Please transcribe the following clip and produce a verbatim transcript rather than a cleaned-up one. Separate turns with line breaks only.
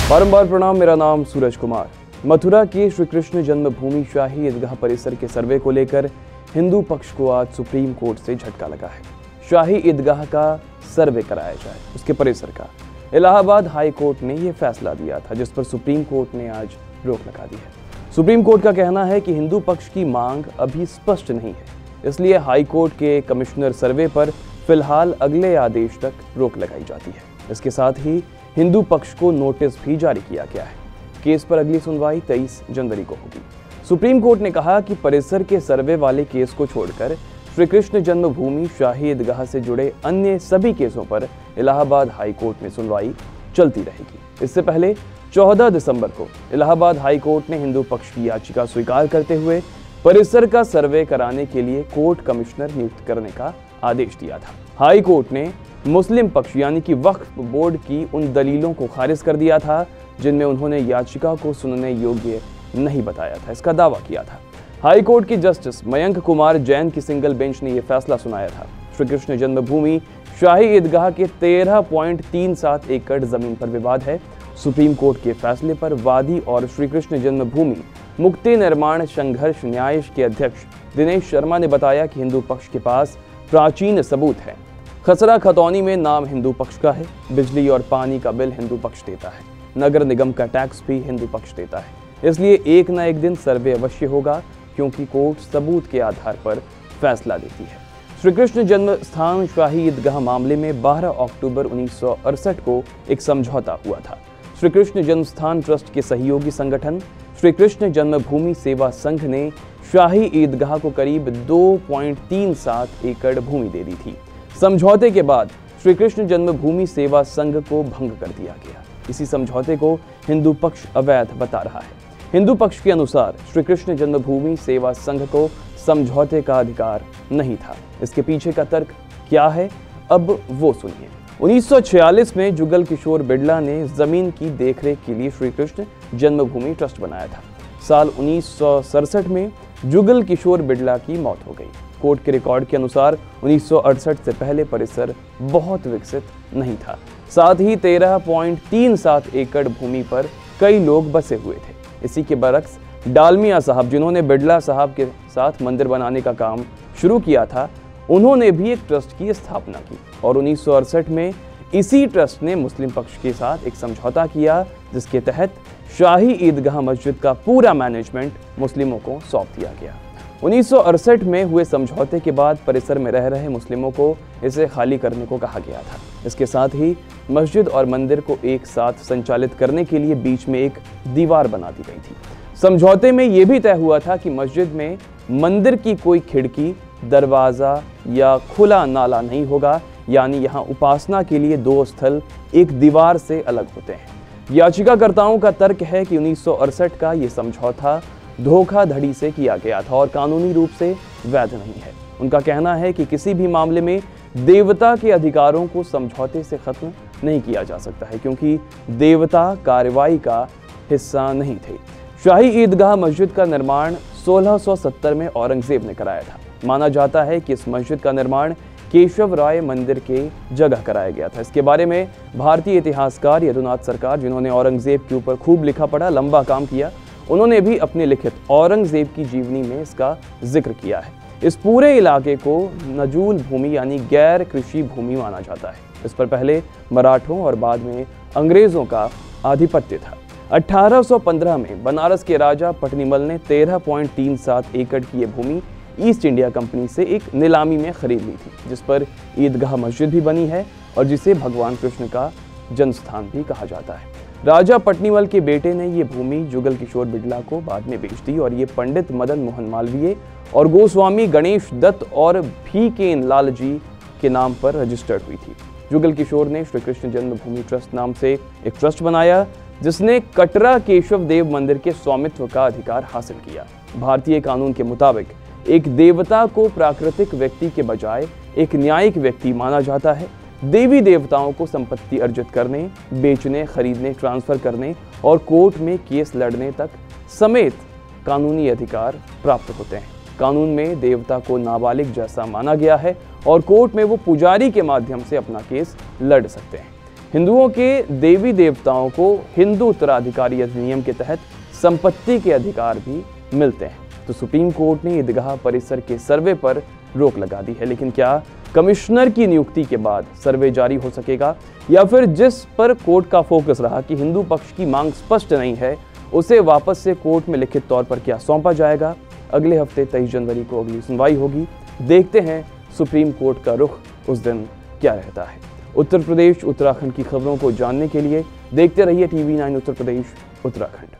बारंबार प्रणाम। मेरा नाम सूरज कुमार। मथुरा के श्री कृष्ण जन्मभूमि शाही ईदगाह परिसर के सर्वे को लेकर हिंदू पक्ष को आज सुप्रीम कोर्ट से झटका लगा है। शाही ईदगाह का सर्वे कराया जाए, उसके परिसर का। इलाहाबाद हाई कोर्ट ने यह फैसला दिया था, जिस पर सुप्रीम कोर्ट ने आज रोक लगा दी है। सुप्रीम कोर्ट का कहना है कि हिंदू पक्ष की मांग अभी स्पष्ट नहीं है, इसलिए हाई कोर्ट के कमिश्नर सर्वे पर फिलहाल अगले आदेश तक रोक लगाई जाती है। इसके साथ ही हिंदू पक्ष को नोटिस भी जारी किया गया है। केस पर अगली सुनवाई तेईस जनवरी को होगी। सुप्रीम कोर्ट ने कहा कि परिसर के सर्वे वाले केस को छोड़कर श्री कृष्ण जन्मभूमि शाही ईदगाह से जुड़े अन्य सभी केसों पर इलाहाबाद हाई कोर्ट में सुनवाई चलती रहेगी। इससे पहले चौदह दिसंबर को इलाहाबाद हाई कोर्ट ने हिंदू पक्ष की याचिका स्वीकार करते हुए परिसर का सर्वे कराने के लिए कोर्ट कमिश्नर नियुक्त करने का आदेश दिया था। हाई कोर्ट ने मुस्लिम पक्ष यानी कि वक्फ बोर्ड की उन दलीलों को खारिज कर दिया था जिनमें उन्होंने याचिका को सुनने योग्य नहीं बताया था, इसका दावा किया था। हाई कोर्ट के जस्टिस मयंक कुमार जैन की सिंगल बेंच ने यह फैसला सुनाया था। श्री कृष्ण जन्मभूमि शाही ईदगाह के तेरह पॉइंट तीन सात एकड़ जमीन पर विवाद है। सुप्रीम कोर्ट के फैसले पर वादी और श्री कृष्ण जन्मभूमि मुक्ति निर्माण संघर्ष न्यायालय के अध्यक्ष दिनेश शर्मा ने बताया कि हिंदू पक्ष के पास प्राचीन सबूत है। खसरा खतौनी में नाम हिंदू पक्ष का है। बिजली और पानी का बिल हिंदू पक्ष देता है। नगर निगम का टैक्स भी हिंदू पक्ष देता है। इसलिए एक न एक दिन सर्वे अवश्य होगा, क्योंकि कोर्ट सबूत के आधार पर फैसला देती है। श्री कृष्ण जन्म स्थान शाही ईदगाह मामले में बारह अक्टूबर उन्नीस सौ अड़सठ को एक समझौता हुआ था। श्री कृष्ण जन्मस्थान ट्रस्ट के सहयोगी संगठन श्री कृष्ण जन्मभूमि सेवा संघ ने शाही ईदगाह को करीब दो पॉइंट तीन सात एकड़ भूमि दे दी थी। समझौते के बाद श्री कृष्ण जन्मभूमि सेवा संघ को भंग कर दिया गया। इसी समझौते को हिंदू पक्ष अवैध बता रहा है। हिंदू पक्ष के अनुसार श्री कृष्ण जन्मभूमि सेवा संघ को समझौते का अधिकार नहीं था। इसके पीछे का तर्क क्या है, अब वो सुनिए। उन्नीस सौ छियालीस में जुगल किशोर बिड़ला ने जमीन की देखरेख के लिए श्री कृष्ण जन्मभूमि ट्रस्ट बनाया था। साल उन्नीस सौ सड़सठ में जुगल किशोर बिड़ला की मौत हो गई। कोर्ट के रिकॉर्ड के अनुसार उन्नीस सौ अड़सठ से पहले परिसर बहुत विकसित नहीं था। साथ ही तेरह पॉइंट तीन सात एकड़ भूमि पर कई लोग बसे हुए थे। इसी के बरक्स डालमिया साहब, जिन्होंने बिड़ला साहब के साथ मंदिर बनाने का काम शुरू किया था, उन्होंने भी एक ट्रस्ट की स्थापना की और उन्नीस सौ अड़सठ में इसी ट्रस्ट ने मुस्लिम पक्ष के साथ एक समझौता किया, जिसके तहत शाही ईदगाह मस्जिद का पूरा मैनेजमेंट मुस्लिमों को सौंप दिया गया। उन्नीस सौ अड़सठ में हुए समझौते के बाद परिसर में रह रहे मुस्लिमों को इसे खाली करने को कहा गया था। इसके साथ ही मस्जिद और मंदिर को एक साथ संचालित करने के लिए बीच में एक दीवार बना दी गई थी। समझौते में यह भी तय हुआ था कि मस्जिद में मंदिर की कोई खिड़की, दरवाजा या खुला नाला नहीं होगा, यानी यहाँ उपासना के लिए दो स्थल एक दीवार से अलग होते हैं। याचिकाकर्ताओं का तर्क है कि उन्नीस सौ अड़सठ का ये समझौता धोखाधड़ी से किया गया था और कानूनी रूप से वैध नहीं है। उनका कहना है कि किसी भी मामले में देवता के अधिकारों को समझौते से खत्म नहीं किया जा सकता है, क्योंकि देवता कार्रवाई का हिस्सा नहीं थे। शाही ईदगाह मस्जिद का निर्माण सोलह सौ सत्तर में औरंगजेब ने कराया था। माना जाता है कि इस मस्जिद का निर्माण केशव राय मंदिर के जगह कराया गया था। इसके बारे में भारतीय इतिहासकार यदुनाथ सरकार, जिन्होंने औरंगजेब के ऊपर खूब लिखा पढ़ा, लंबा काम किया, उन्होंने भी अपने लिखित औरंगजेब की जीवनी में इसका जिक्र किया है। इस पूरे इलाके को नजूल भूमि यानी गैर कृषि भूमि माना जाता है। इस पर पहले मराठों और बाद में अंग्रेजों का आधिपत्य था। अठारह सौ पंद्रह में बनारस के राजा पटनीमल ने तेरह पॉइंट तीन सात एकड़ की ये भूमि ईस्ट इंडिया कंपनी से एक नीलामी में खरीद ली थी, जिस पर ईदगाह मस्जिद भी बनी है और जिसे भगवान कृष्ण का जन्मस्थान भी कहा जाता है। राजा पटनीमल के बेटे ने ये भूमि जुगल किशोर बिड़ला को बाद में बेच दी और ये पंडित मदन मोहन मालवीय और गोस्वामी गणेश दत्त और भीकेन लाल जी के नाम पर रजिस्टर्ड हुई थी। जुगल किशोर ने श्री कृष्ण जन्मभूमि ट्रस्ट नाम से एक ट्रस्ट बनाया, जिसने कटरा केशव देव मंदिर के स्वामित्व का अधिकार हासिल किया। भारतीय कानून के मुताबिक एक देवता को प्राकृतिक व्यक्ति के बजाय एक न्यायिक व्यक्ति माना जाता है। देवी देवताओं को संपत्ति अर्जित करने, बेचने, खरीदने, ट्रांसफर करने और कोर्ट में केस लड़ने तक समेत कानूनी अधिकार प्राप्त होते हैं। कानून में देवता को नाबालिग जैसा माना गया है और कोर्ट में वो पुजारी के माध्यम से अपना केस लड़ सकते हैं। हिंदुओं के देवी देवताओं को हिंदू उत्तराधिकारी अधिनियम के तहत संपत्ति के अधिकार भी मिलते हैं। तो सुप्रीम कोर्ट ने ईदगाह परिसर के सर्वे पर रोक लगा दी है, लेकिन क्या कमिश्नर की नियुक्ति के बाद सर्वे जारी हो सकेगा, या फिर जिस पर कोर्ट का फोकस रहा कि हिंदू पक्ष की मांग स्पष्ट नहीं है, उसे वापस से कोर्ट में लिखित तौर पर क्या सौंपा जाएगा? अगले हफ्ते तेईस जनवरी को अगली सुनवाई होगी। देखते हैं सुप्रीम कोर्ट का रुख उस दिन क्या रहता है। उत्तर प्रदेश उत्तराखंड की खबरों को जानने के लिए देखते रहिए टीवी नाइन उत्तर प्रदेश उत्तराखंड।